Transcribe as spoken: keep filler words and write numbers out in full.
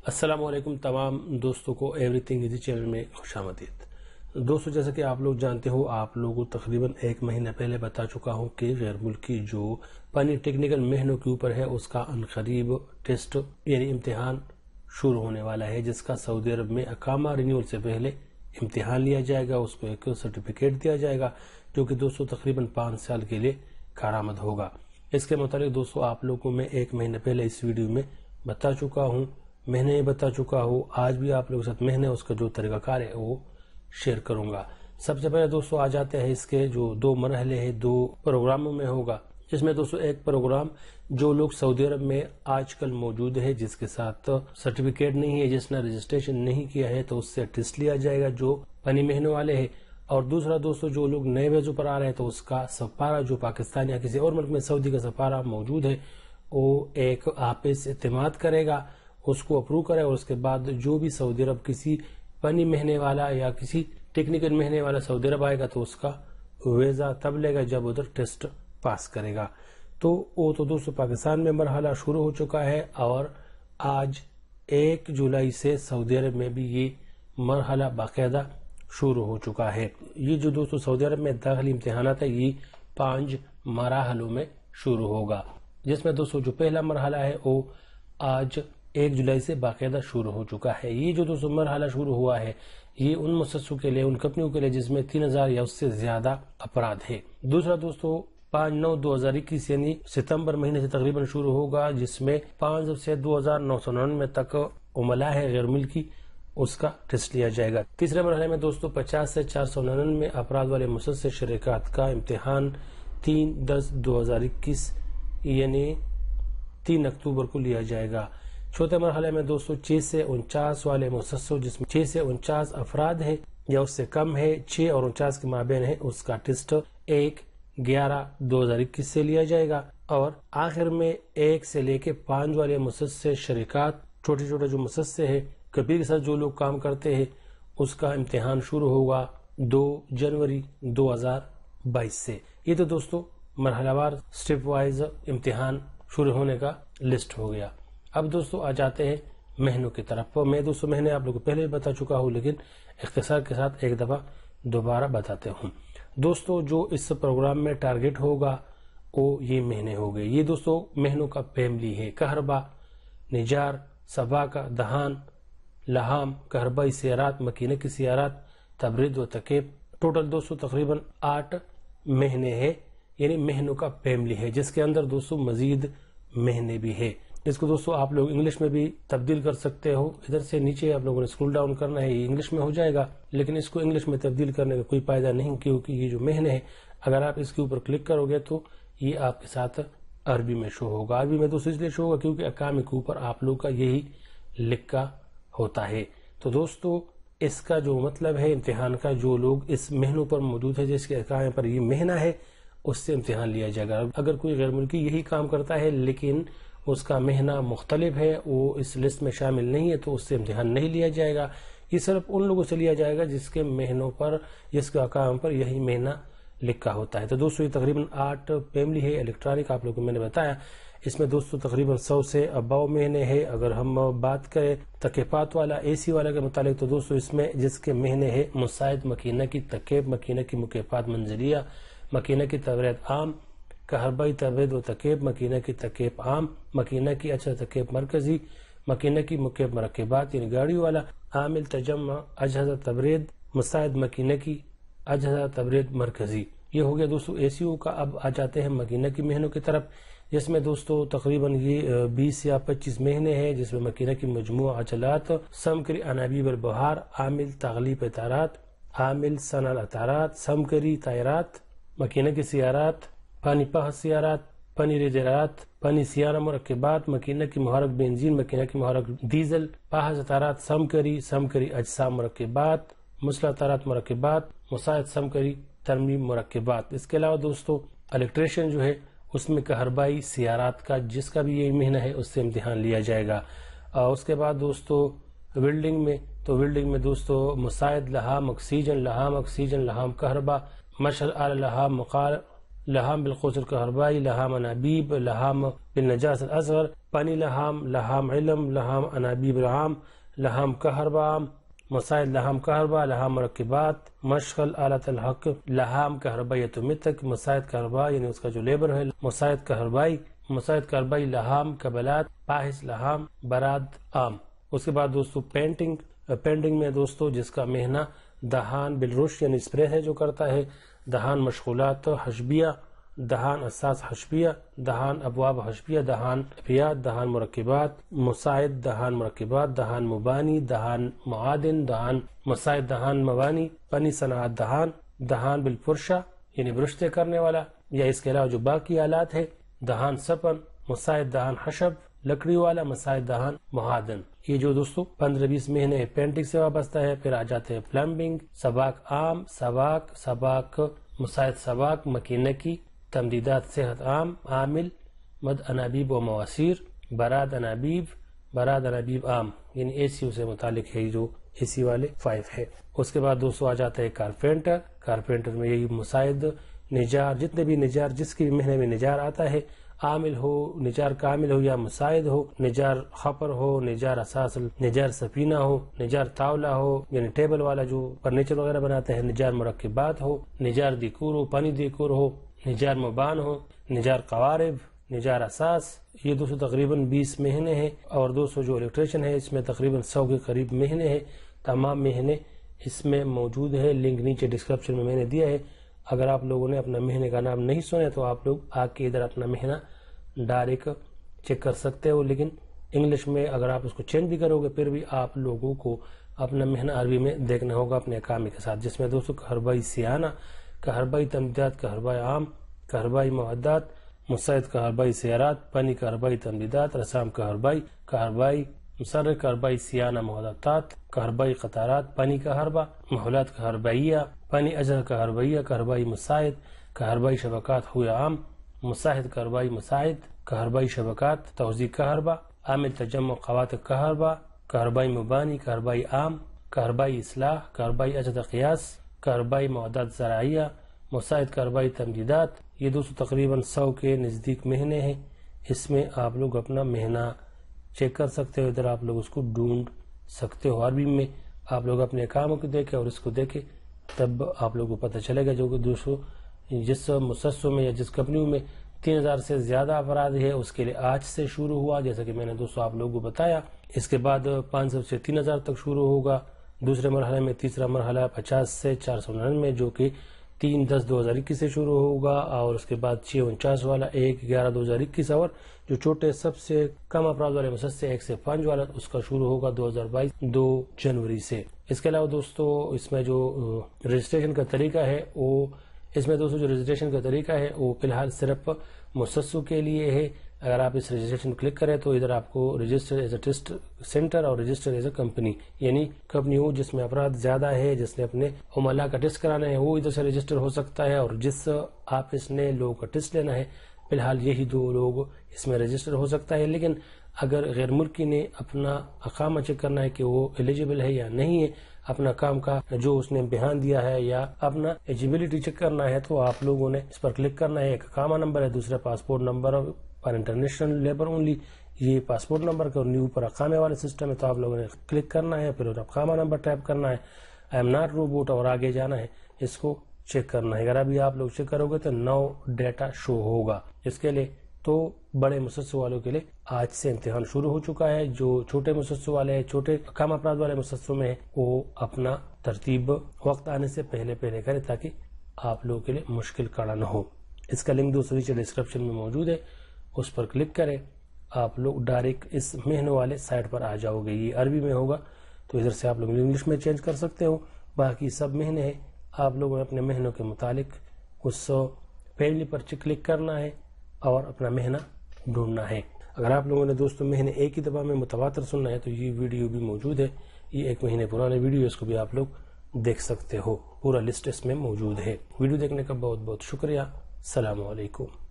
السلام علیکم تمام دوستوں کو ایوری تھنگ ایزی چینل میں خوش آمدید۔ دوستو جیسا کہ آپ لوگ جانتے ہو، آپ لوگوں تقریباً ایک مہینہ پہلے بتا چکا ہوں کہ غیر ملکی جو پانی ٹیکنیکل مہینوں کے اوپر ہے اس کا عنقریب ٹیسٹ یعنی امتحان شروع ہونے والا ہے، جس کا سعودی عرب میں اقامہ رینیول سے پہلے امتحان لیا جائے گا، اس کو ایک سرٹیفکیٹ دیا جائے گا جو کہ دوستو تقریباً پانچ سال کے لیے کارآمد ہوگا۔ اس کے متعلق دوستو آپ لوگوں کو میں ایک مہینہ پہلے اس ویڈیو میں بتا چکا ہوں، مہینے بتا چکا ہوں، آج بھی آپ لوگوں کے ساتھ مہینے اس کا جو طریقہ کار ہے وہ شیئر کروں گا۔ سب سے پہلے دوستو آ جاتے ہیں اس کے جو دو مرحلے ہیں، دو پروگراموں میں ہوگا، جس میں دوستو ایک پروگرام جو لوگ سعودی عرب میں آج کل موجود ہے، جس کے ساتھ سرٹیفکیٹ نہیں ہے، جس نے رجسٹریشن نہیں کیا ہے، تو اس سے ٹیسٹ لیا جائے گا جو پانی مہینے والے ہیں۔ اور دوسرا دوستو جو لوگ نئے ویزوں پر آ رہے ہیں تو اس کا سفارہ جو پاکستان یا کسی اور ملک میں سعودی کا سفارہ موجود ہے وہ ایک آپس اعتماد کرے گا، اس کو اپروو کرے، اور اس کے بعد جو بھی سعودی عرب کسی پانی مہینے والا یا کسی ٹیکنیکل مہینے والا سعودی عرب آئے گا تو اس کا ویزا تب لے گا جب ادھر ٹیسٹ پاس کرے گا۔ تو وہ تو دوستو پاکستان میں مرحلہ شروع ہو چکا ہے، اور آج ایک جولائی سے سعودی عرب میں بھی یہ مرحلہ باقاعدہ شروع ہو چکا ہے۔ یہ جو دوستو سعودی عرب میں داخلی امتحانات ہے یہ پانچ مراحلوں میں شروع ہوگا، جس میں دوستو جو پہلا مرحلہ ہے وہ آج ایک جولائی سے باقاعدہ شروع ہو چکا ہے۔ یہ جو دوستو مرحلہ شروع ہوا ہے یہ ان مؤسسوں کے لیے، ان کمپنیوں کے لیے جس میں تین ہزار یا اس سے زیادہ افراد ہے۔ دوسرا دوستو پانچ نو دو ہزار اکیس یعنی ستمبر مہینے سے تقریباً شروع ہوگا، جس میں پانچ سے دو ہزار نو سو ننانوے تک عملہ ہے غیر ملکی، اس کا ٹیسٹ لیا جائے گا۔ تیسرے مرحلے میں دوستو پچاس سے چار سو ننانوے افراد والے مسلسل شرکات کا امتحان تین دس دو ہزار اکیس یعنی تین اکتوبر کو لیا جائے گا۔ چوتھے مرحلے میں دوستو چھ سے انچاس والے مسلسل جس میں چھ سے انچاس افراد ہیں یا اس سے کم ہے، چھ اور انچاس کے مابین ہے، اس کا ٹیسٹ ایک گیارہ دو ہزار اکیس سے لیا جائے گا۔ اور آخر میں ایک سے لے کے پانچ والے مسلسل شرکات، چھوٹے چھوٹے جو مسلسل ہے، کبیر کے ساتھ جو لوگ کام کرتے ہیں، اس کا امتحان شروع ہوگا دو جنوری دو ہزار بائیس سے۔ یہ تو دوستو مرحلہ وار سٹیپ وائز امتحان شروع ہونے کا لسٹ ہو گیا۔ اب دوستو آ جاتے ہیں مہینوں کی طرف۔ میں دوستو مہینے آپ لوگوں کو پہلے بھی بتا چکا ہوں، لیکن اختصار کے ساتھ ایک دفعہ دوبارہ بتاتے ہوں۔ دوستو جو اس پروگرام میں ٹارگٹ ہوگا وہ یہ مہینے ہو گئے۔ یہ دوستو مہینوں کا فیملی ہے: کہربا، نجار، سباکہ، دہان، لہام، کہربائی سیارات، مکینکی سیارات، تبرید و تکیب۔ ٹوٹل دوستو تقریباً آٹھ مہینے ہیں، یعنی مہینوں کا فیملی ہے، جس کے اندر دوستو مزید مہینے بھی ہے۔ اس کو دوستو آپ لوگ انگلش میں بھی تبدیل کر سکتے ہو، ادھر سے نیچے آپ لوگوں نے اسکرول ڈاؤن کرنا ہے، یہ انگلش میں ہو جائے گا، لیکن اس کو انگلش میں تبدیل کرنے کا کوئی فائدہ نہیں، کیونکہ یہ جو مہینے ہیں اگر آپ اس کے اوپر کلک کرو گے تو یہ آپ کے ساتھ عربی میں شو ہوگا۔ عربی میں دوستو اس لیے شو ہوگا کیونکہ اقامے کے اوپر آپ لوگ کا یہی لکھا ہوتا ہے۔ تو دوستو اس کا جو مطلب ہے امتحان کا، جو لوگ اس مہینوں پر موجود ہے جس کے اقامے پر یہ مہینہ ہے اس سے امتحان لیا جائے گا۔ اگر کوئی غیر ملکی یہی کام کرتا ہے لیکن اس کا مہینہ مختلف ہے، وہ اس لسٹ میں شامل نہیں ہے، تو اس سے امتحان نہیں لیا جائے گا۔ یہ صرف ان لوگوں سے لیا جائے گا جس کے مہینوں پر، جس کے اقامے پر یہی مہینہ لکھا ہوتا ہے۔ تو دوستو یہ تقریباً آٹھ فیملی ہے الیکٹرانک، آپ لوگوں کو میں نے بتایا۔ اس میں دوستو تقریباً سو سے اباؤ مہینے ہے۔ اگر ہم بات کریں تکیفات والا، اے سی والا کے متعلق، تو دوستو اس میں جس کے مہینے ہے: مساعد، مکینہ کی تکیب، مکینہ کی مکیفات منزلیہ، مکینہ کی تبرید عام، کہربائی تبرید و تکیب، مکینہ کی تکیب عام، مکینہ کی اچھا تکیب مرکزی، مکینہ کی مکیب مرکبات یعنی گاڑی والا، عامل تجمع اجہزہ تبرید، مساعد مکینہ کی اجہزہ تبرید مرکزی۔ یہ ہو گیا دوستو اے سی او کا۔ اب آ جاتے ہیں مکینہ کی مہینوں کی طرف، جس میں دوستو تقریباً یہ بیس یا پچیس مہینے ہیں، جس میں مکینہ کی مجموعہ عجلات، سمکری انابیب البہار، عامل تغلیب اطارات، عامل صنع اطارات، سمکری طائرات، مکینہ کی سیارات، پانی پاہ سیارات، پانی ریجرات، پانی سیارہ مرکبات، مکینہ کی محرک بنزین، مکینہ کی محرک ڈیزل، پاہز اطارات، سمکری سمکری اجسام مرکبات، مسلح اطارات مرکبات، مساعد سمکری ترمیم مرکبات۔ اس کے علاوہ دوستو الیکٹریشین جو ہے اس میں کہربائی سیارات کا، جس کا بھی یہ مہینہ ہے، اس سے امتحان لیا جائے گا۔ اس کے بعد دوستو ویلڈنگ میں، تو ویلڈنگ میں دوستو مساعد لہام، آکسیجن لہام، آکسیجن لہام کہربا، مشعل آل لہام، مقار لحام بالقوس الكهربائي، لحام انابیب، لحام بالنجاس الاصغر، پانی لحام، لحام علم، لحام انابیب العام، لحام كهرباء عام، مسائد لحام كهرباء، لحام مرکبات، مشغل آلات الحق، لحام كهربائية متك، مسائد كهرباء یعنی اس کا جو لیبر ہے، مسائد كهربائی، مسائد كهربائی، لحام کبلات، باحث لحام، براد عام۔ اس کے بعد دوستو پینٹنگ، پینٹنگ میں دوستو جس کا مہنہ دہان بالرش یعنی اسپرے ہے جو کرتا ہے، دہان مشغولات حشبیہ، دہان اساس حشبیہ، دہان ابواب حشبیہ، دہان ابیات، دہان مرکبات، مساعد دہان مرکبات، دہان مبانی، دہان معادن، دہان مساعد دہان مبانی، پنی صنعت دہان، دہان بالفرشہ یعنی برشتے کرنے والا یا اس کے علاوہ جو باقی آلات ہے، دہان سپن، مساعد دہان خشب لکڑی والا، مساعد دہان معادن۔ یہ جو دوستو پندرہ بیس مہینے پینٹنگ سے وابستہ ہے۔ پھر آ جاتے ہیں پلمبنگ، سباک عام، سباک، سباک مساعد سباک، مکینکی، تمدیدات صحت عام، عامل، مد انابیب و مواسیر، براد انابیب، براد انابیب عام یعنی اے سی سے متعلق ہے جو اے سی والے فائیو ہے۔ اس کے بعد دوستو آ جاتا ہے کارپینٹر، کارپینٹر میں یہی مساعد، نجار، جتنے بھی نجار جس کے مہینے میں نجار آتا ہے، عامل ہو، نجار کامل ہو یا مساعد ہو، نجار خپر ہو، نجار اساس، نجار سفینہ ہو، نجار طاولہ ہو یعنی ٹیبل والا جو فرنیچر وغیرہ بناتے ہیں، نجار مرکبات ہو، نجار دیکور ہو، پانی دیکور ہو، نجار مبان ہو، نجار قوارب، نجار اساس۔ یہ دو سو تقریباً بیس مہینے ہیں، اور دو سو جو الیکٹریشن ہے اس میں تقریباً سو کے قریب مہینے ہیں۔ تمام مہینے اس میں موجود ہے، لنک نیچے ڈسکرپشن میں میں نے دیا ہے۔ اگر آپ لوگوں نے اپنا مہینے کا نام نہیں سنا تو آپ لوگ آ کے ادھر اپنا مہینہ ڈائریکٹ چیک کر سکتے ہو، لیکن انگلش میں اگر آپ اس کو چینج بھی کرو گے پھر بھی آپ لوگوں کو اپنا مہینہ عربی میں دیکھنا ہوگا اپنے اقامے کے ساتھ، جس میں دوستو کہربائی سیانہ، کہربائی تمدیدات، کہربائی عام، کہربائی معدات، مساعد کہربائی سیارات، پانی کہربائی تمدیدات، رسام کہربائی، کہربائی مسرر، کہربائی سیانہ معدات، کہربائی قطارات، پانی کہربا، محولات کہربائیہ، پانی اجر کہربائیہ، کہربائی مساعد، کہربائی شبکات ہوئے عام، مساعد کہربائی مساعد، کہربائی شبکات، توزیع کہربا، عامل تجمع قوات کہربا، کہربائی مبانی، کہربائی عام، کہربائی اصلاح، کہربائی اجد قیاس، کہربائی معدات زرعیہ، مساعد کہربائی تمدیدات۔ یہ دو سو تقریباً سو کے نزدیک مہینے ہیں، اس میں آپ لوگ اپنا مہینہ چیک کر سکتے ہو، ادھر آپ لوگ اس کو ڈھونڈ سکتے ہو۔ عربی میں آپ لوگ اپنے کاموں کو دیکھیں اور اس کو دیکھیں، تب آپ لوگوں کو پتہ چلے گا جو کہ دوستو جس مؤسسوں میں یا جس کمپنیوں میں تین ہزار سے زیادہ افراد ہے اس کے لیے آج سے شروع ہوا، جیسا کہ میں نے دوستو آپ لوگوں کو بتایا۔ اس کے بعد پانچ سو سے تین ہزار تک شروع ہوگا دوسرے مرحلے میں، تیسرا مرحلہ پچاس سے چار سو ننانوے جو کہ تین دس دو ہزار اکیس سے شروع ہوگا، اور اس کے بعد چھ انچاس والا ایک گیارہ دو ہزار اکیس، اور جو چھوٹے سب سے کم افراد والے مؤسسے ایک سے پانچ والا اس کا شروع ہوگا دو ہزار بائیس دو جنوری سے۔ اس کے علاوہ دوستو اس میں جو رجسٹریشن کا طریقہ ہے وہ اس میں دوستو جو رجسٹریشن کا طریقہ ہے وہ فی الحال صرف مؤسسوں کے لیے ہے۔ اگر آپ اس رجسٹریشن کلک کریں تو ادھر آپ کو register as a test centre اور رجسٹر ایز اے کمپنی، یعنی کمپنی ہو جس میں افراد زیادہ ہے، جس نے اپنے عملہ کا ٹیسٹ کرانا ہے وہ ادھر سے رجسٹر ہو سکتا ہے، اور جس آفس نے لوگوں کا ٹیسٹ لینا ہے فی الحال یہی دو لوگ اس میں رجسٹر ہو سکتا ہے۔ لیکن اگر غیر ملکی نے اپنا اقامہ چیک کرنا ہے کہ وہ ایلیجیبل ہے یا نہیں ہے، اپنا کام کا جو اس نے امتحان دیا ہے یا اپنا ایلیجیبلٹی چیک کرنا ہے، تو آپ لوگوں نے اس پر کلک کرنا ہے۔ ایک اقامہ نمبر ہے، دوسرا پاسپورٹ نمبر پر انٹرنیشنل لیبر اونلی، یہ پاسپورٹ نمبر کا، اور نیو پر اقامے والے سسٹم ہے تو آپ لوگوں نے کلک کرنا ہے، پھر اقامہ نمبر ٹائپ کرنا ہے، آئی ایم ناٹ روبوٹ، اور آگے جانا ہے، اس کو چیک کرنا ہے۔ اگر ابھی آپ لوگ چیک کرو گے تو نو ڈیٹا شو ہوگا۔ اس کے لیے تو بڑے مؤسسوں والوں کے لیے آج سے امتحان شروع ہو چکا ہے، جو چھوٹے مؤسسوں والے ہیں، چھوٹے کم افراد والے مؤسسوں میں وہ اپنا ترتیب وقت آنے سے پہلے پہلے کرے تاکہ آپ لوگوں کے لیے مشکل کھڑا نہ ہو۔ اس کا لنک دوسری نیچے ڈسکرپشن میں موجود ہے، اس پر کلک کریں، آپ لوگ ڈائریکٹ اس مہینوں والے سائٹ پر آ جاؤ گے۔ یہ عربی میں ہوگا تو ادھر سے آپ لوگ انگلش میں چینج کر سکتے ہو، باقی سب مہینے ہیں، آپ لوگوں نے اپنے مہینوں کے متعلق اس فیملی پر کلک کرنا ہے اور اپنا مہینہ ڈھونڈنا ہے۔ اگر آپ لوگوں نے دوستوں مہینے ایک ہی دفعہ میں متواتر سننا ہے تو یہ ویڈیو بھی موجود ہے، یہ ایک مہینے پرانے ویڈیو، اس کو بھی آپ لوگ دیکھ سکتے ہو، پورا لسٹ اس میں موجود ہے۔ ویڈیو دیکھنے کا بہت بہت شکریہ، السلام علیکم۔